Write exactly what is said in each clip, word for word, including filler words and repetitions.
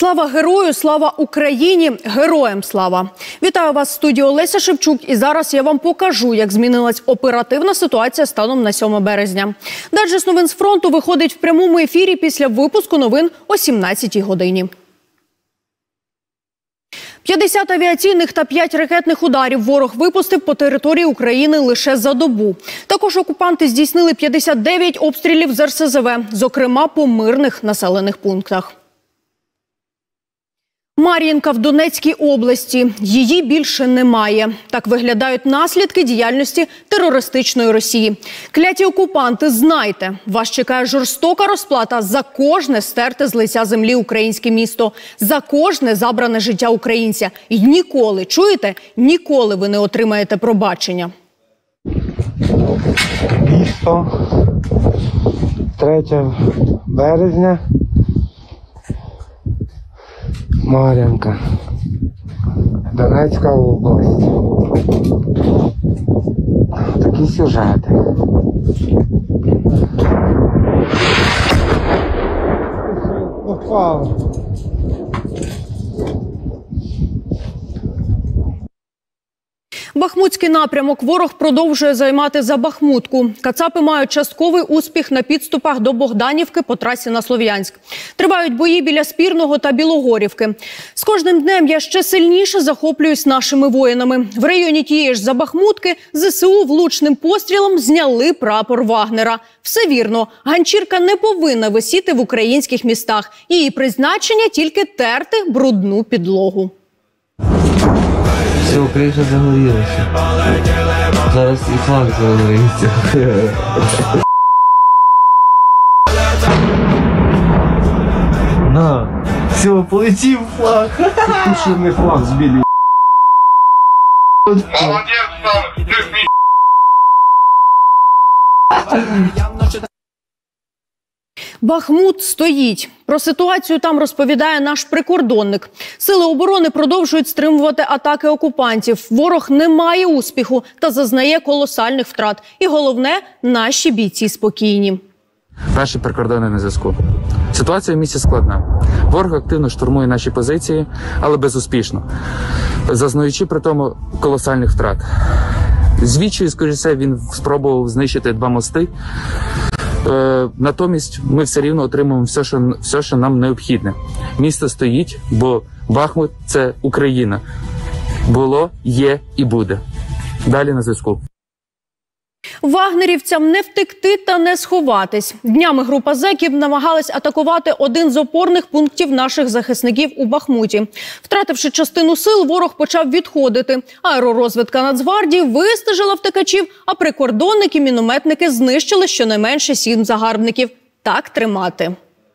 Слава герою, слава Україні, героям слава! Вітаю вас в студії Олеся Шевчук, і зараз я вам покажу, як змінилась оперативна ситуація станом на сьоме березня. Дайджест новин з фронту виходить в прямому ефірі після випуску новин о сімнадцятій годині. п'ятдесят авіаційних та п'ять ракетних ударів ворог випустив по території України лише за добу. Також окупанти здійснили п'ятдесят дев'ять обстрілів з ер ес зе ве, зокрема по мирних населених пунктах. Мар'їнка в Донецькій області. Її більше немає. Так виглядають наслідки діяльності терористичної Росії. Кляті окупанти, знайте, вас чекає жорстока розплата за кожне стерте з лиця землі українське місто, за кожне забране життя українця. І ніколи, чуєте, ніколи ви не отримаєте пробачення. Місто, третє березня. Мар'їнка, Донецька область. Такі сюжети. Попало. Бахмутський напрямок ворог продовжує займати за Бахмутку. Кацапи мають частковий успіх на підступах до Богданівки по трасі на Слов'янськ. Тривають бої біля Спірного та Білогорівки. З кожним днем я ще сильніше захоплююсь нашими воїнами. В районі тієї ж Забахмутки зе се у влучним пострілом зняли прапор Вагнера. Все вірно, ганчірка не повинна висіти в українських містах. Її призначення – тільки терти брудну підлогу. Все, криша загорілася. Зараз і флаг загоріться. На, все, полетів флаг. Пушений флаг збили. Бахмут стоїть. Про ситуацію там розповідає наш прикордонник. Сили оборони продовжують стримувати атаки окупантів. Ворог не має успіху та зазнає колосальних втрат. І головне, наші бійці спокійні. Наші прикордонні на зв'язку. Ситуація в місті складна. Ворог активно штурмує наші позиції, але безуспішно, зазнаючи при тому колосальних втрат. Звідчою, скоріше все, він спробував знищити два мости. Е, натомість ми все рівно отримуємо все що, все, що нам необхідне. Місто стоїть, бо Бахмут – це Україна. Було, є і буде. Далі на зв'язку. Вагнерівцям не втекти та не сховатись. Днями група зеків намагалась атакувати один з опорних пунктів наших захисників у Бахмуті. Втративши частину сил, ворог почав відходити. Аеророзвідка Нацгвардії вистежила втекачів, а прикордонники, мінометники знищили щонайменше сім загарбників. Так тримати.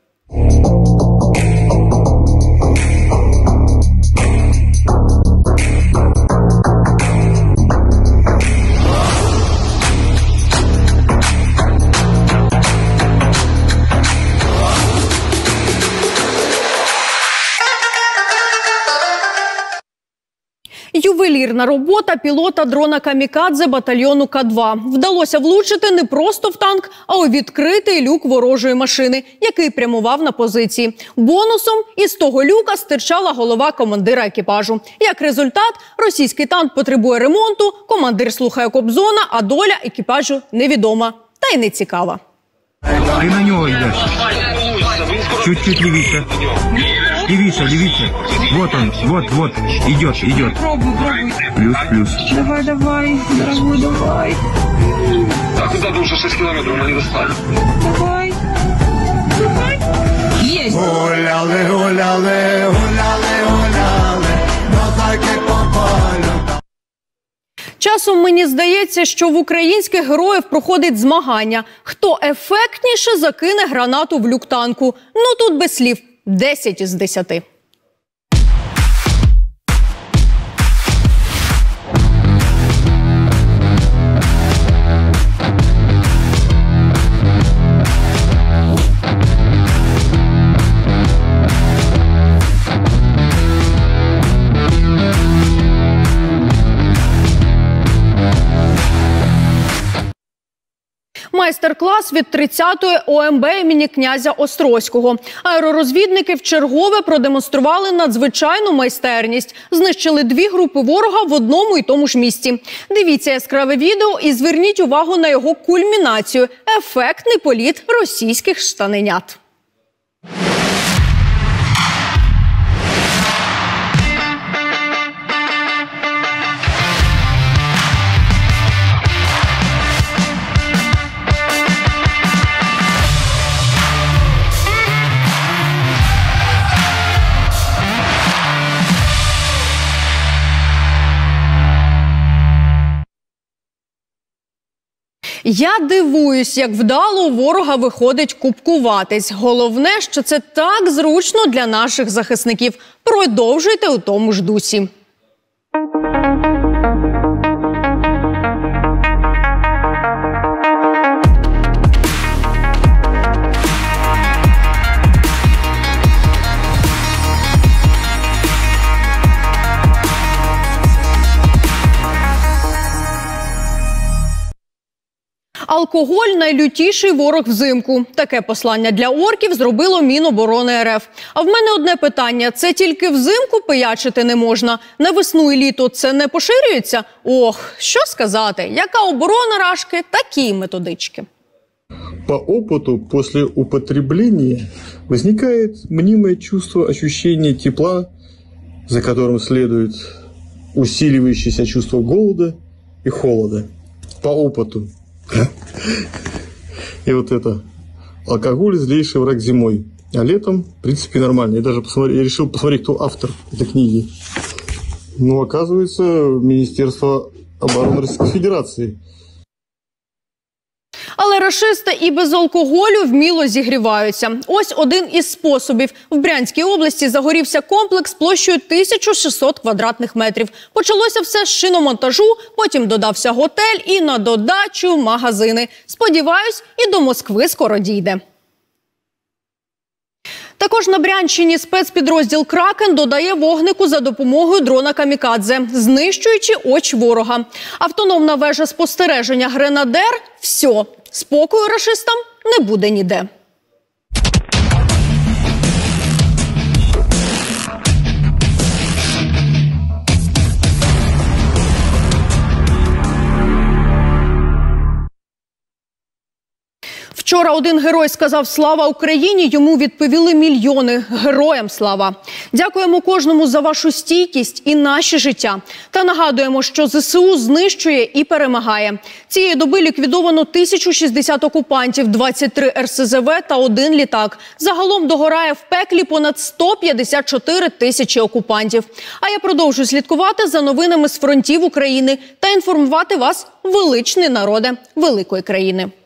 Ювелірна робота пілота дрона «Камікадзе» батальйону К два. Вдалося влучити не просто в танк, а у відкритий люк ворожої машини, який прямував на позиції. Бонусом із того люка стирчала голова командира екіпажу. Як результат, російський танк потребує ремонту, командир слухає Кобзона, а доля екіпажу невідома. Та й не цікава. Ти на нього йдеш. Чуть-чуть левіше. Левіше, левіше. Вот он, вот, вот. Идет, идет. Пробуй, пробуй. Плюс, плюс. Давай, давай, дорогой, давай. Так, куда уже шесть километров, мы не достали. Давай. Давай. Есть. Гуляли, гуляли, гуляли, гуляли. Козаки по полю. Часом мені здається, що в українських героїв проходить змагання. Хто ефектніше закине гранату в люк танку? Ну тут без слів. десять із десяти. Майстер-клас від тридцятої О Ем Бе імені князя Острозького. Аеророзвідники вчергове продемонстрували надзвичайну майстерність. Знищили дві групи ворога в одному і тому ж місці. Дивіться яскраве відео і зверніть увагу на його кульмінацію – ефектний політ російських штаненят. Я дивуюсь, як вдало у ворога виходить купкуватись. Головне, що це так зручно для наших захисників. Продовжуйте у тому ж дусі. Алкоголь – найлютіший ворог взимку. Таке послання для орків зробило Міноборони Ер Еф. А в мене одне питання – це тільки взимку пиячити не можна? На весну і літо це не поширюється? Ох, що сказати, яка оборона Рашки, такі й методички. По опыту, после употребления возникает мнимое чувство ощущения тепла, за которым следует усиливающееся чувство голода и холода. По опыту. И вот это. Алкоголь – злейший враг зимой. А летом, в принципе, нормально. Я даже посмотри, я решил посмотреть, кто автор этой книги. Ну, оказывается, Министерство обороны Российской Федерации. Але рашисти і без алкоголю вміло зігріваються. Ось один із способів. В Брянській області загорівся комплекс площею тисяча шістсот квадратних метрів. Почалося все з шиномонтажу, потім додався готель і на додачу магазини. Сподіваюсь, і до Москви скоро дійде. Також на Брянщині спецпідрозділ «Кракен» додає вогнику за допомогою дрона «Камікадзе», знищуючи очі ворога. Автономна вежа спостереження «Гренадер» – все. Спокою рашистам не буде ніде. Вчора один герой сказав «Слава Україні», йому відповіли мільйони. Героям слава! Дякуємо кожному за вашу стійкість і наші життя. Та нагадуємо, що Зе Се У знищує і перемагає. Цієї доби ліквідовано тисячу шістдесят окупантів, двадцять три Ер Се Зе Ве та один літак. Загалом догорає в пеклі понад сто п'ятдесят чотири тисячі окупантів. А я продовжу слідкувати за новинами з фронтів України та інформувати вас, величний народе великої країни.